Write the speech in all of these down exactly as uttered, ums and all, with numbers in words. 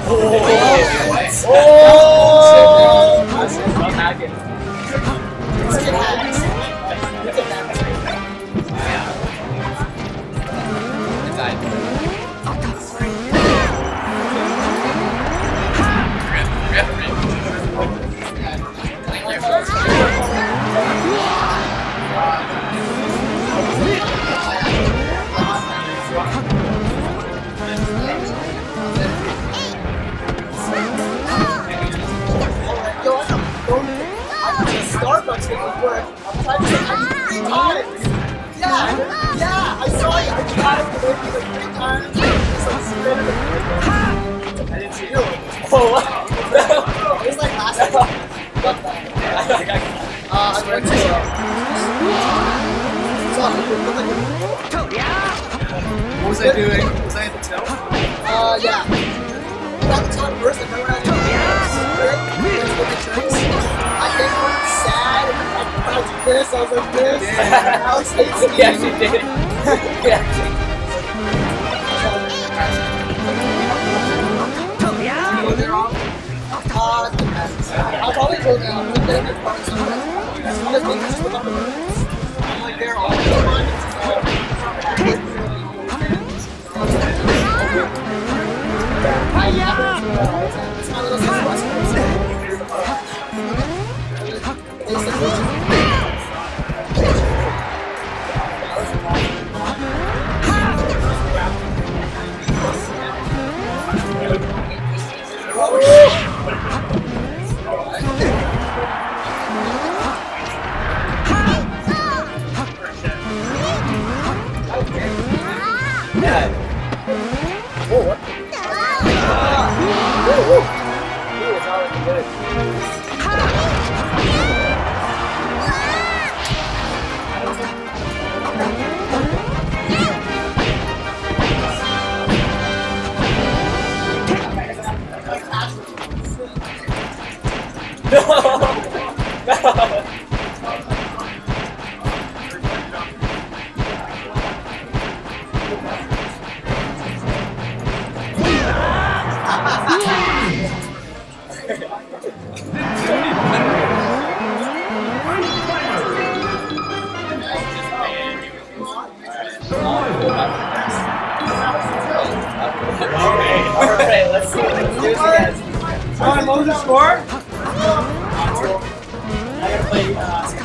Oh! I'm hacking. Let's get hacked. Let's get hacked. It died. Starbucks didn't work. I'm trying to say I need three times. Yeah, yeah, I saw you. I tried to make you like three times. It's like spinning the I didn't see you. Oh, wow. It was like last time. Uh, I went to What was I doing? Was I at the tilt? Uh, yeah. At the top first, and then when I did drinks, I think I'm sad, and I did this, I was like this, Alex hates me. Yes, you did. Yeah. You go there off? Uh, it depends. I'll probably go down. I'm going to get a parts of it. Because one of the things is the number of minutes. I'm like there all the time. It's my little sister. Alright, let's see. Let's do this again. Alright, what was the score? I gotta play. Uh,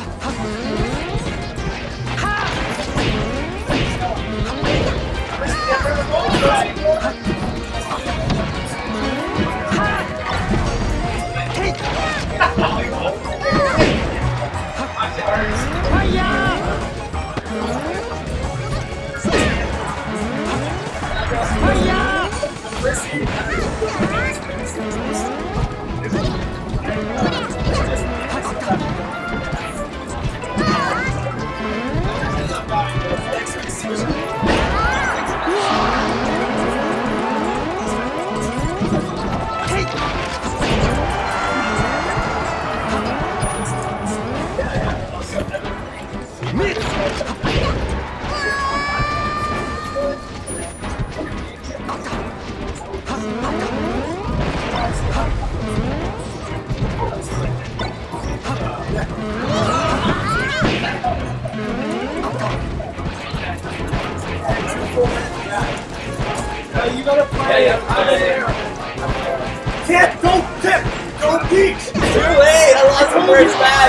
You gotta play. yeah, yeah. Tip, go tip, go peach. Too late. I lost the first match.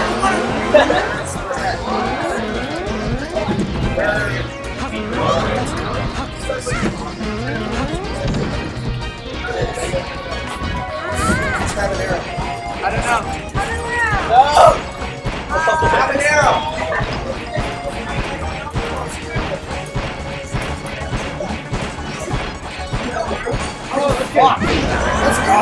I don't know. No. Have an arrow. Let's go!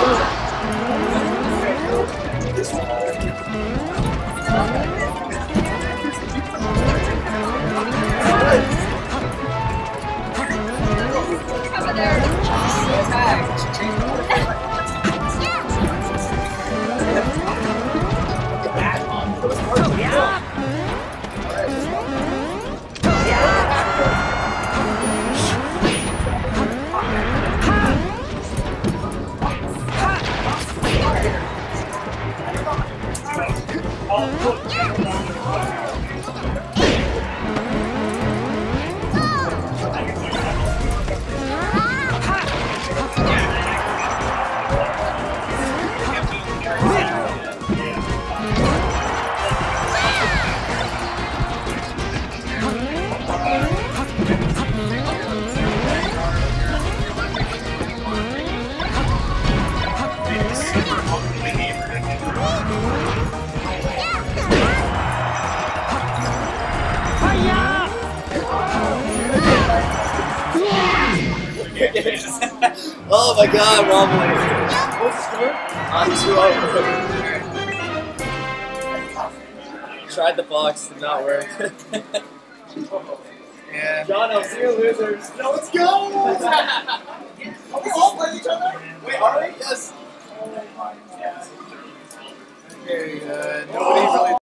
Over there. Oh my god, Rumble. What's the score? On two over. Tried the box, did not work. Yeah. John, I'll see you losers. No, let's go! Are we all playing each other? Wait, are we? Yes. Very good. Nobody really.